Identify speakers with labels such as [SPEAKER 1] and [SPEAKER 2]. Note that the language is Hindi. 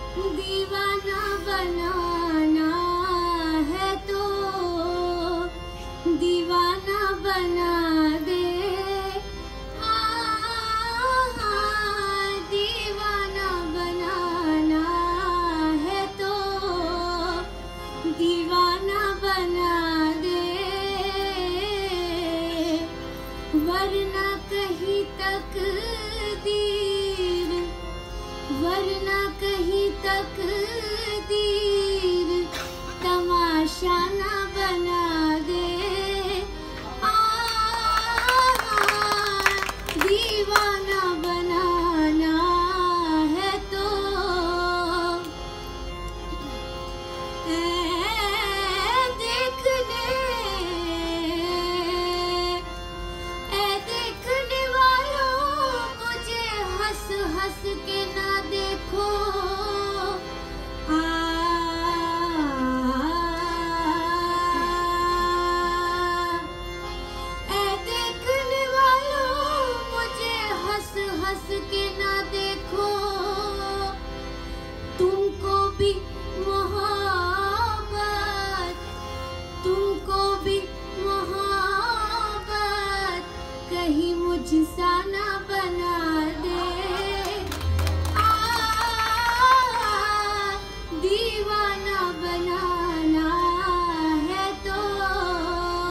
[SPEAKER 1] दीवाना बनाना है तो दीवाना बना दे। दीवाना बनाना है तो दीवाना बना दे, वरना कहीं तकदीर, वरना कहीं तकदीर तमाशा ना बना